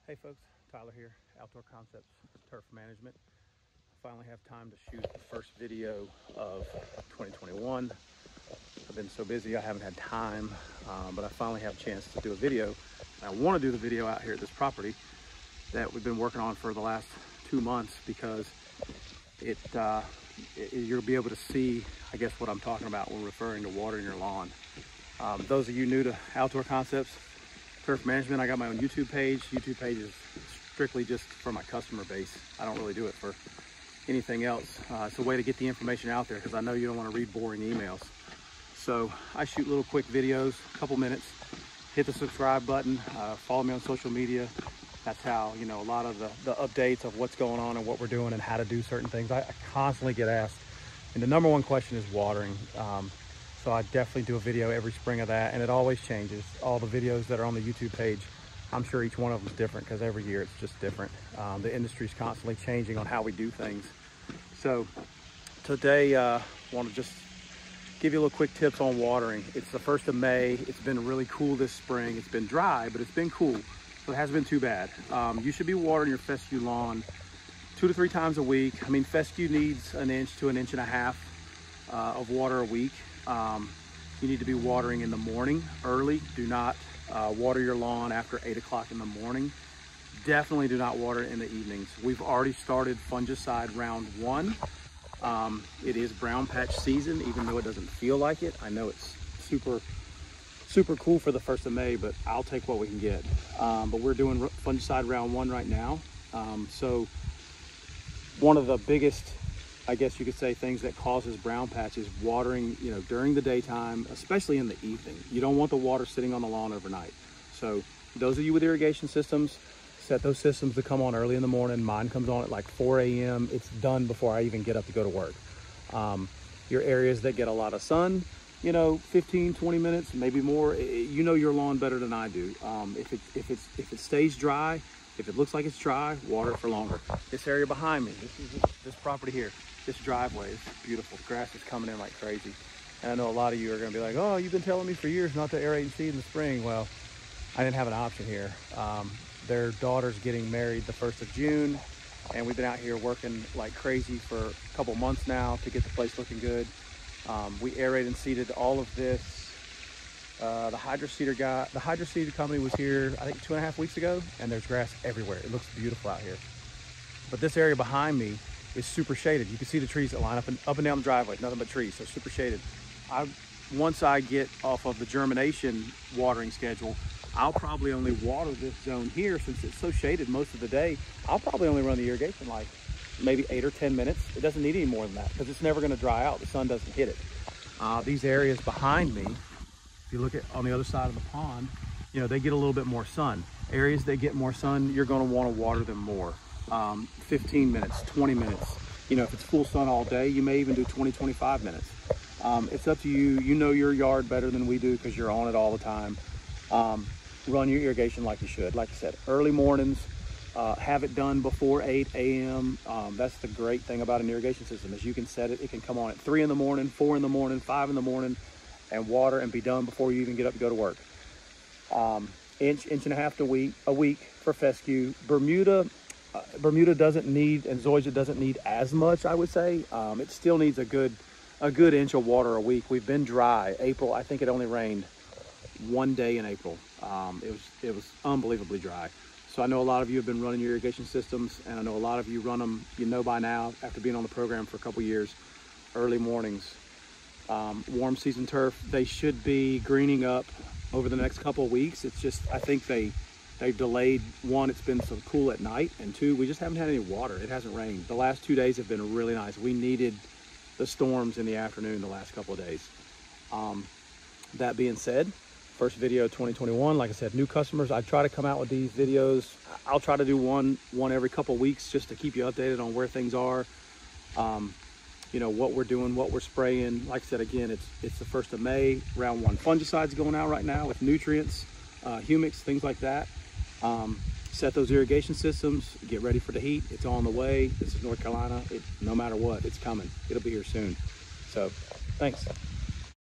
Hey folks, Tyler here, Outdoor Concepts Turf Management. I finally have time to shoot the first video of 2021. I've been so busy I haven't had time, but I finally have a chance to do a video. I want to do the video out here at this property that we've been working on for the last 2 months because you'll be able to see, I guess, what I'm talking about when referring to watering your lawn. Those of you new to Outdoor Concepts Turf Management, I got my own YouTube page. YouTube page is strictly just for my customer base. I don't really do it for anything else. It's a way to get the information out there because I know you don't want to read boring emails. So I shoot little quick videos, a couple minutes. Hit the subscribe button, follow me on social media. That's how, you know, a lot of the updates of what's going on and what we're doing and how to do certain things. I constantly get asked, and the number one question is watering. So I definitely do a video every spring of that, and it always changes. All the videos that are on the YouTube page, I'm sure each one of them is different because every year it's just different. The industry is constantly changing on how we do things. So today, I want to just give you a little quick tips on watering. It's the 1st of May. It's been really cool this spring. It's been dry, but it's been cool, so it hasn't been too bad. You should be watering your fescue lawn 2 to 3 times a week. I mean, fescue needs 1 inch to 1.5 inches of water a week. You need to be watering in the morning early. Do not water your lawn after 8 o'clock in the morning. Definitely do not water in the evenings. We've already started fungicide round 1. It is brown patch season, even though it doesn't feel like it. I know it's super cool for the 1st of May, but I'll take what we can get. But we're doing fungicide round 1 right now. So one of the biggest, I guess you could say, things that causes brown patch is watering, you know, during the daytime, especially in the evening. You don't want the water sitting on the lawn overnight. So those of you with irrigation systems, set those systems to come on early in the morning. Mine comes on at like 4 a.m. It's done before I even get up to go to work. Your areas that get a lot of sun, you know, 15, 20 minutes, maybe more. You know your lawn better than I do. If it stays dry, if it looks like it's dry, water it for longer. This area behind me, this property here, this driveway is beautiful. The grass is coming in like crazy. And I know a lot of you are gonna be like, oh, you've been telling me for years not to aerate and seed in the spring. Well, I didn't have an option here. Their daughter's getting married the 1st of June, and we've been out here working like crazy for a couple months now to get the place looking good. We aerated and seeded all of this. The hydro seeder company was here, I think 2.5 weeks ago, and there's grass everywhere. It looks beautiful out here. But this area behind me is super shaded. You can see the trees that line up and down the driveway, nothing but trees, so super shaded. Once I get off of the germination watering schedule, I'll probably only water this zone here since it's so shaded most of the day. I'll probably only run the irrigation like maybe 8 or 10 minutes. It doesn't need any more than that because it's never gonna dry out. The sun doesn't hit it. These areas behind me, if you look at on the other side of the pond, you know, they get a little bit more sun. Areas that get more sun, you're gonna wanna water them more. 15 minutes, 20 minutes. You know, if it's full sun all day, you may even do 20, 25 minutes. It's up to you. You know your yard better than we do because you're on it all the time. Run your irrigation like you should. Like I said, early mornings, have it done before 8 a.m. That's the great thing about an irrigation system is you can set it. It can come on at 3 in the morning, 4 in the morning, 5 in the morning, and water and be done before you even get up to go to work. Inch and a half a week for fescue. Bermuda doesn't need, and Zoysia doesn't need as much, I would say. It still needs a good inch of water a week. We've been dry. April, I think it only rained 1 day in April. It was unbelievably dry. So I know a lot of you have been running your irrigation systems, and I know a lot of you run them, you know by now, after being on the program for a couple years, early mornings. Warm season turf, they should be greening up over the next couple of weeks. It's just, I think they've delayed. 1, it's been so cool at night, and 2, we just haven't had any water. It hasn't rained. The last 2 days have been really nice. We needed the storms in the afternoon the last couple of days. That being said, first video of 2021, like I said, new customers. I try to come out with these videos. I'll try to do one every couple of weeks just to keep you updated on where things are. You know, what we're doing, what we're spraying. Like I said, again, it's the 1st of May. Round 1 fungicides going out right now with nutrients, humics, things like that. Set those irrigation systems, get ready for the heat. It's on the way. This is North Carolina. No matter what, it's coming. It'll be here soon. So thanks.